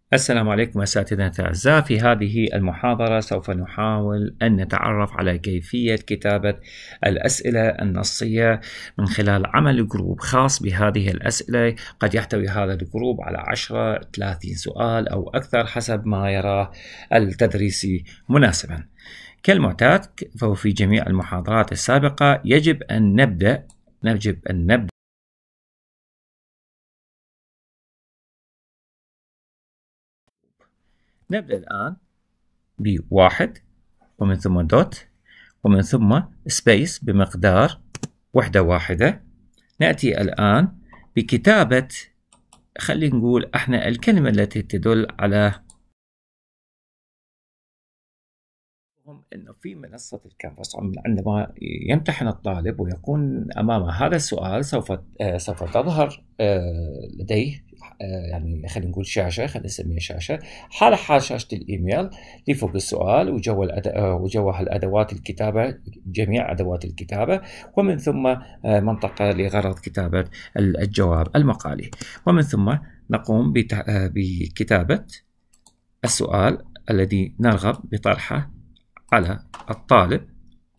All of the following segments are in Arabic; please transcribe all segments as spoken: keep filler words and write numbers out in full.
السلام عليكم أساتذتنا الأعزاء. في هذه المحاضرة سوف نحاول أن نتعرف على كيفية كتابة الأسئلة النصية من خلال عمل جروب خاص بهذه الأسئلة. قد يحتوي هذا الجروب على عشرة ثلاثين سؤال أو أكثر حسب ما يراه التدريسي مناسبا. كالمعتاد فهو في جميع المحاضرات السابقة يجب أن نبدأ يجب أن نبدأ نبدأ الآن بواحد ومن ثم دوت ومن ثم سبيس بمقدار وحدة واحدة. نأتي الآن بكتابة، خلينا نقول احنا الكلمة التي تدل على انه في منصة الكانفاس عندما يمتحن الطالب ويكون امامه هذا السؤال سوف سوف تظهر لديه يعني خلينا نقول شاشة، خلينا نسميها شاشة حال حال شاشة الإيميل لفوق السؤال وجو وجوه الأدوات الكتابة، جميع أدوات الكتابة، ومن ثم منطقة لغرض كتابة الجواب المقالي، ومن ثم نقوم بكتابة السؤال الذي نرغب بطرحه على الطالب.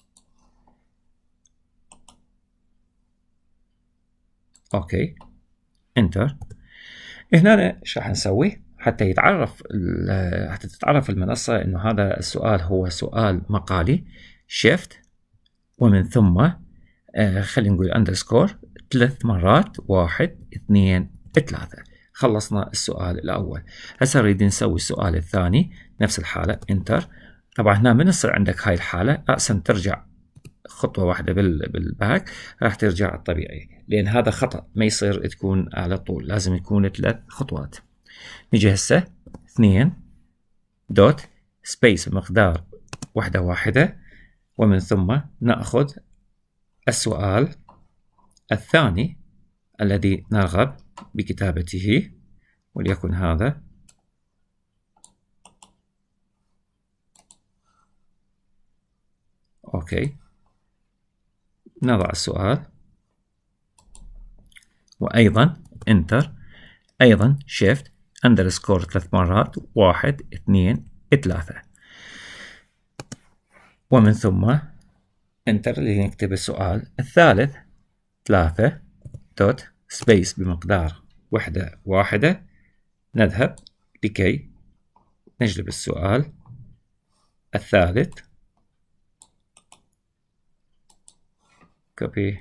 اوكي انتر. هنا ايش راح نسوي حتى يتعرف حتى تتعرف المنصة انه هذا السؤال هو سؤال مقالي؟ شيفت ومن ثم آه خلينا نقول اندرسكور ثلاث مرات، واحد اثنين ثلاثة. خلصنا السؤال الاول. هسه نريد نسوي السؤال الثاني نفس الحالة انتر. طبعا هنا من يصير عندك هاي الحالة رأسا ترجع خطوة واحدة بالباك، راح ترجع الطبيعي، لأن هذا خطأ ما يصير تكون على طول، لازم يكون ثلاث خطوات. نيجي هسه اثنين دوت سبيس بمقدار وحدة واحدة، ومن ثم نأخذ السؤال الثاني الذي نرغب بكتابته، وليكن هذا. أوكي نضع السؤال وأيضا انتر، أيضا شيفت اندرسكور ثلاث مرات، واحد اثنين ثلاثة، ومن ثم انتر لنكتب السؤال الثالث ثلاثة دوت سبيس بمقدار وحدة واحدة. نذهب لكي نجلب السؤال الثالث، كوبي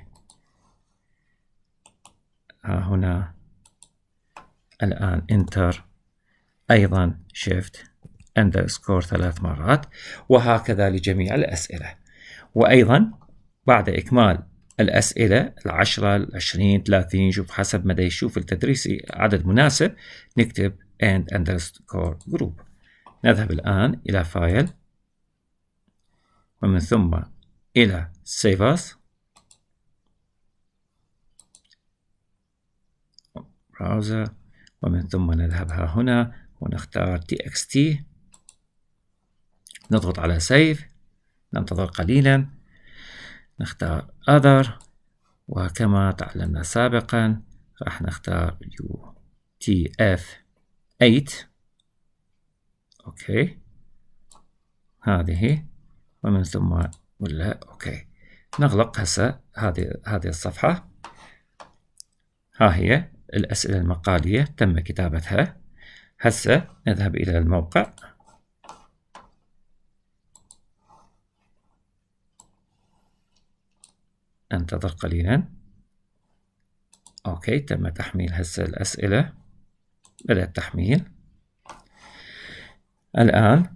ها هنا الآن انتر، أيضا شيفت اندرسكور ثلاث مرات، وهكذا لجميع الأسئلة. وأيضا بعد إكمال الأسئلة العشرة العشرين ثلاثين شوف حسب مدى يشوف التدريسي عدد مناسب نكتب and underscore group. نذهب الآن إلى فايل ومن ثم إلى save as براوزر، ومن ثم نذهب ها هنا ونختار txt، نضغط على save، ننتظر قليلا، نختار other، وكما تعلمنا سابقا راح نختار يو تي اف ثمانية. اوكي هذه، ومن ثم ولا اوكي نغلق هسه هذه هذه الصفحة. ها هي الأسئلة المقالية تم كتابتها. هسه نذهب إلى الموقع، انتظر قليلا. اوكي تم تحميل هسه الأسئلة، بدأ التحميل. الآن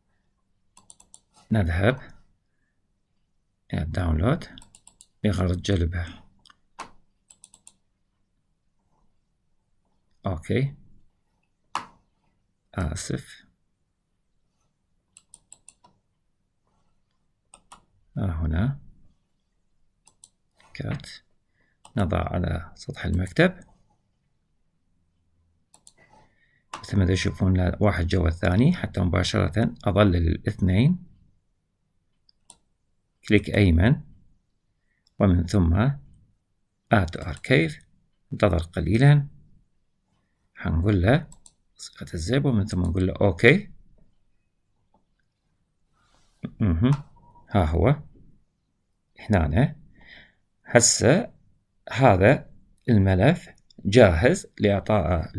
نذهب إلى الداونلود بغرض جلبها. اوكي آسف، ها هنا كات، نضع على سطح المكتب مثل ما تشوفون واحد جوا الثاني حتى مباشرة أظلل الاثنين، كليك أيمن، ومن ثم add to archive. انتظر قليلا، حنقول له صيغة الزيب، ومن ثم نقول له أوكي. مه. ها هو هنا هسه هذا الملف جاهز لإعطائه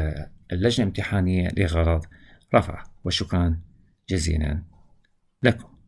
للجنة الامتحانية لغرض رفعه، وشكرا جزيلا لكم.